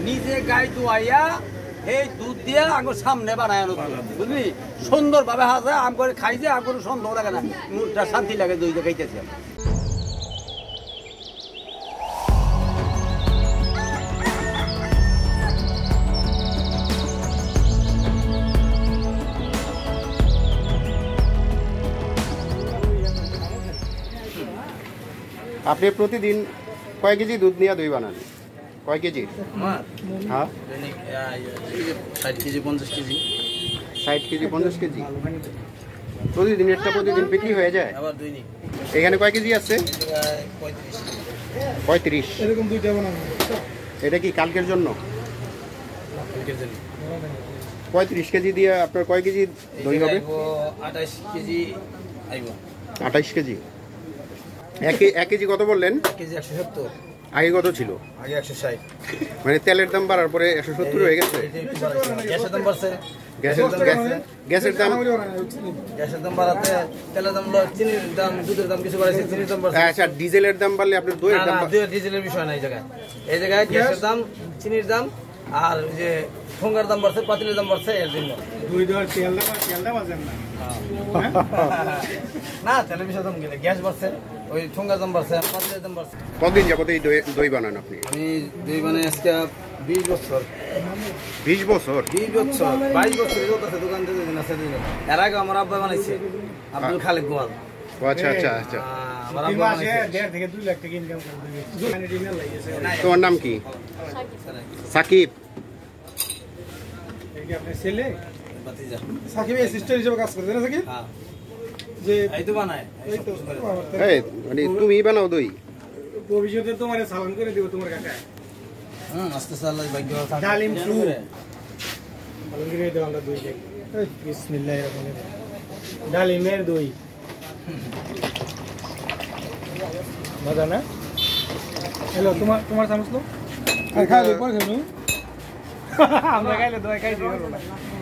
নিজে গাই দুয়াইয়া এই দুধ দিয়ে আঙ্গুর সামনে বানায় বুঝলি সুন্দর ভাবে হাসে আম করে খাইছে আম করে সন্দেহ লাগে না মুখটা শান্তি লাগে দইটা খাইতেছে। আপনি প্রতিদিন কয় কেজি দুধ নিয়ে দই বানান? কয় কেজি? হ্যাঁ 60 কেজি 50 কেজি 60 কেজি 50 কেজি প্রতিদিন একটা প্রতিদিন বিক্রি হয়ে যায়। আবার দৈনিক এখানে কয় কেজি আছে? 35 এরকম দুইটা বানাবো। এটা কি কালকের জন্য? 35 কেজি দিয়ে আপনার কয় কেজি দই হবে? 28 কেজি আইব। 28 কেজি। এক কেজি কত বললেন? কেজি 170। আগে কত ছিল? আগে 160। মানে তেলের দাম বাড়ার পরে 170 হয়ে গেছে। গ্যাসের দাম বাড়ছে। গ্যাসের দাম বাড়াতে তেলের দাম চিনির দাম দুধের দাম কিছু বাড়ছে চিনির দাম বাড়ছে। আচ্ছা ডিজেলের দাম বাড়লে আপনার দইয়ের দাম ডিজেলের বিষয় না এই জায়গায় গ্যাসের দাম চিনির দাম আর যে ঠোঙ্গার দাম বাড়ছে পাতিলের দাম বাড়ছে এর জন্য দুই দর তেলটা বাজেন না না তেলের বিষয় দাম গেলে গ্যাস বাড়ছে ওই ঠোঙ্গার দাম বাড়ছে পাতিলের দাম বাড়ছে। কতদিন যাবত এই দই বানান আপনি? আমি দই বানাই আজকে 20 বছর। 20 বছর? 20 বছর 22 বছর চলতেছে দোকান থেকে দিন আছে দিন। এর আগে আমার আব্বা বানাইছে আব্দুল খালেক গোয়াল। আচ্ছা আচ্ছা আচ্ছা আমার আব্বা বানাইছে 1.5 থেকে 2 লাখ টাকা ইনকাম করে। তোমার নাম কি? সাকিব। এই কি আপনার ছেলে? ভাতিজা। সাকিব অ্যাসিস্ট্যান্ট হিসেবে কাজ করে না সাকিব? হ্যাঁ যে এই তো বানায় এই তো এই মানে তুমি বানাও দই? ভবিষ্যতে তোমারে সালাম করে দিব তোমার কাকা। আস্তে আস্তে আল্লাহ ভাগ্য থাকে। ডালিম ফ্রু ভালো করে দাও আমরা দই খাই। বিসমিল্লাহির রহমানির রহিম। ডালিমের দই মজা না? হ্যালো তোমার চামচ লো আর খাইলে পর খেলো আমরা খাইলে দই খাই দিও না।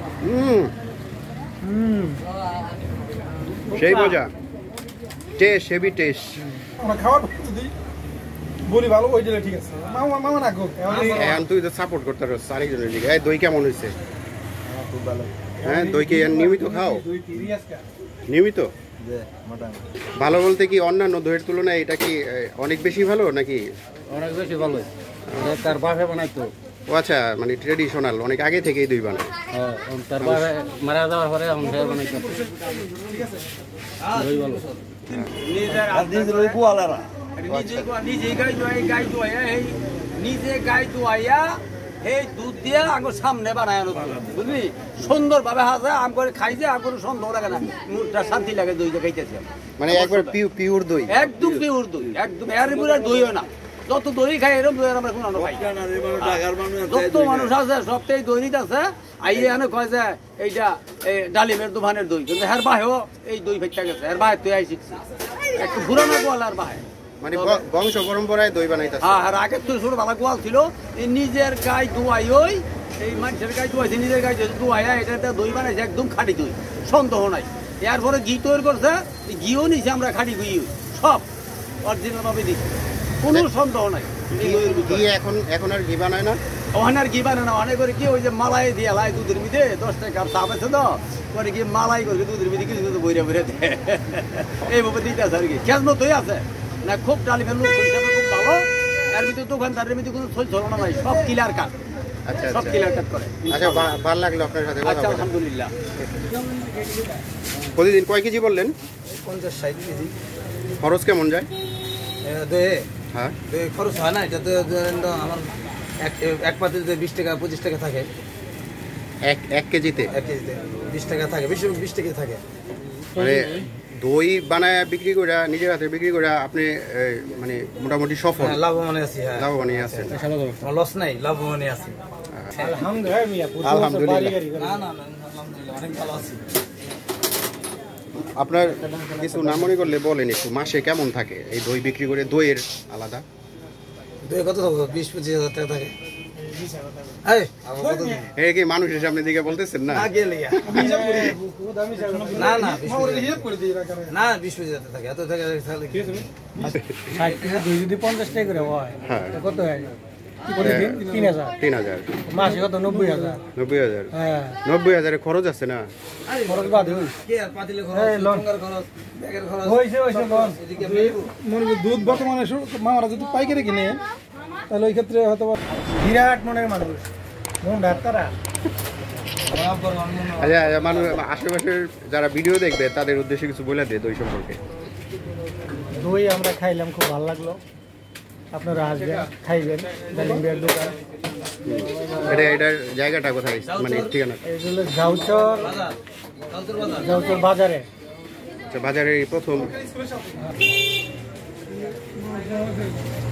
সেই মজা টেস্ট হেভি টেস্ট। আমরা খাওয়ার যদি বলি ভালো ওই দিলে ঠিক আছে মামা না গো এখন তুই তো সাপোর্ট করতে পারছ আরেকজনের দিকে। এই দই কেমন হয়েছে? খুব ভালো। হ্যাঁ দই কি নিয়মিত খাও? দুই সিরিয়াস কা নিয়মিত? যে মোটামুটি ভালো বলতে কি অন্যান্য দইয়ের তুলনায় এটা কি অনেক বেশি ভালো নাকি? অনেক বেশি ভালো। তার বাপে বানাইতো। ও আচ্ছা মানে ট্রেডিশনাল অনেক আগে থেকেই দই বানায়। হ্যাঁ তার বাপে মারা যাওয়ার পরে এখন সে বানাইতো। ঠিক আছে দই ভালো। নিজের ওই গোয়ালারা নিজে গাই দুয়াইয়া এই নিজে গাই দুয়াইয়া এই দুধ দিয়ে আঙ্গুর সামনে বানায় বুঝলি সুন্দর ভাবে হাসে আম করে খাইছে আম করে সন্দেহ লাগে না মুখটা শান্তি লাগে দইটা খাইতেছে। মানে একবার পিওর দই? একদম পিওর দই একদম এর পুরো দইও না যত দই খাই এরকম দই আমরা কোনো খাই যত মানুষ আছে সবটাই দই নিতে আছে আইয়ে এনে কয় যে এইটা ডালিমের দোকানের দই কিন্তু এর বাহেও এই দই ফেটটা গেছে এর বাহে তুই আই শিখছি একটু পুরানো গোয়ালার বাহে মানে বংশ পরম্পরায় দই বানাইতেছে। হ্যাঁ আর আগের তো ছোট ভালো গোয়াল ছিল এই নিজের গাই দুয়াই ওই এই মানুষের গাই দুয়াইছে নিজের গাই দুয়াইয়া এটা দই বানাইছে একদম খাঁটি দই সন্দেহ নাই। এরপরে ঘি তৈরি করছে ঘিও নিছে আমরা খাঁটি ঘি সব অরিজিনাল ভাবে দিচ্ছি কোনো সন্দেহ নাই। এখন আর ঘি বানায় না? ওখানে আর ঘি বানায় না অনেক করে কি ওই যে মালাই দিয়ে লাই দুধের মিঠে 10 টাকা চাপ আছে তো করে কি মালাই করে দুধের মিঠে কিছু কিছু বইরা বইরা দেয় এইভাবে দিতে আছে আর কি খেজ মতোই আছে না খুব ডালিমের লোক হিসাবে খুব ভালো। এর ভিতরে দোকানদারের ভিতরে কোনো ছল ছলনা নাই সব ক্লিয়ার কাট। আচ্ছা সব ক্লিয়ার কাট করে। আচ্ছা ভালো লাগলো আপনার সাথে কথা আচ্ছা বলে। আলহামদুলিল্লাহ। প্রতিদিন কয় কেজি বললেন? 50-60 কেজি। খরচ কেমন যায়? হ্যাঁ খরচ হয় না এটা তো আমার এক পাতে 20 টাকা 25 টাকা থাকে এক কেজিতে? 1 কেজিতে 20 টাকা থাকে 20 টাকা থাকে। মানে দই বানায় বিক্রি করে নিজের হাতে বিক্রি করে আপনি মানে মোটামুটি সফল? লাভবান আছি। হ্যাঁ লাভবানই আছেন? লস নাই লাভবানই আছি আলহামদুলিল্লাহ। না না আলহামদুলিল্লাহ অনেক ভালো আছি। আপনার কিছু না মনে করলে বলেন একটু মাসে কেমন থাকে এই দই বিক্রি করে? দইয়ের আলাদা দই কত 20-25 হাজার টাকা থাকে। এই কি মানুষের সামনে দিকে বলতেছেন না? না না 20-25 হাজার থাকে এত টাকা তাহলে যদি 50 টাকা করে হয় কত হয়? প্রতিদিন 3000 3000 মাসে কত 90000 90000 হ্যাঁ 90000 খরচ আছে না খরচ বাদ হই এই লোন হইছে লোন মনে দুধ বর্তমানে মামারা যদি পাইকারি কিনে তাহলে ওই ক্ষেত্রে হয়তো বিরাট মনের মানুষ মন ডাক্তারা আচ্ছা মানুষ আশেপাশের যারা ভিডিও দেখবে তাদের উদ্দেশ্যে কিছু বলে দে দই সম্পর্কে। দই আমরা খাইলাম, খুব ভালো লাগলো। আপনারা আসবেন, খাইবেন। ডালিম বিয়ার দোকান। এটার জায়গাটা কোথায়, মানে ঠিকানা? এগুলো ঝাউচর বাজারে। বাজারে প্রথম